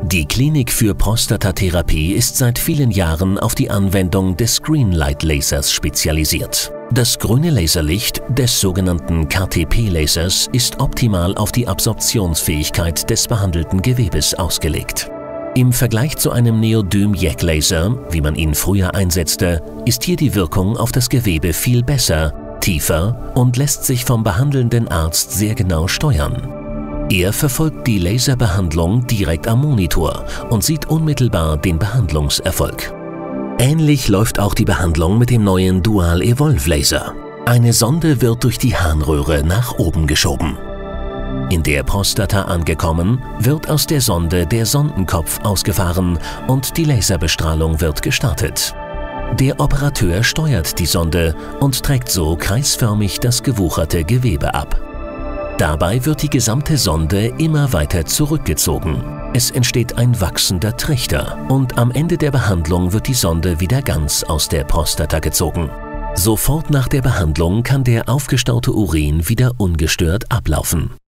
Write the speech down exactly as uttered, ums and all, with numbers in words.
Die Klinik für Prostatatherapie ist seit vielen Jahren auf die Anwendung des Greenlight-Lasers spezialisiert. Das grüne Laserlicht des sogenannten K T P-Lasers ist optimal auf die Absorptionsfähigkeit des behandelten Gewebes ausgelegt. Im Vergleich zu einem Neodym-Yak-Laser, wie man ihn früher einsetzte, ist hier die Wirkung auf das Gewebe viel besser, tiefer und lässt sich vom behandelnden Arzt sehr genau steuern. Er verfolgt die Laserbehandlung direkt am Monitor und sieht unmittelbar den Behandlungserfolg. Ähnlich läuft auch die Behandlung mit dem neuen Dual Evolve Laser. Eine Sonde wird durch die Harnröhre nach oben geschoben. In der Prostata angekommen, wird aus der Sonde der Sondenkopf ausgefahren und die Laserbestrahlung wird gestartet. Der Operateur steuert die Sonde und trägt so kreisförmig das gewucherte Gewebe ab. Dabei wird die gesamte Sonde immer weiter zurückgezogen. Es entsteht ein wachsender Trichter und am Ende der Behandlung wird die Sonde wieder ganz aus der Prostata gezogen. Sofort nach der Behandlung kann der aufgestaute Urin wieder ungestört ablaufen.